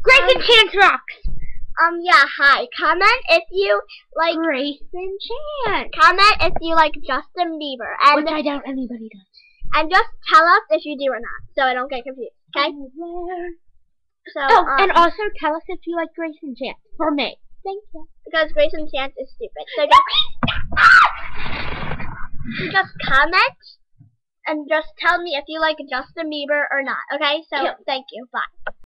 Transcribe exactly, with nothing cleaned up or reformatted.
Grayson um, Chance rocks. Um, yeah, hi. Comment if you like Grayson Chance. Comment if you like Justin Bieber. And, Which I doubt anybody does. And just tell us if you do or not, so I don't get confused, okay? So, oh, um, and also tell us if you like Grayson Chance. For me. Thank you. Because Grayson Chance is stupid. So just, so just comment and just tell me if you like Justin Bieber or not, okay? So, yeah. Thank you. Bye.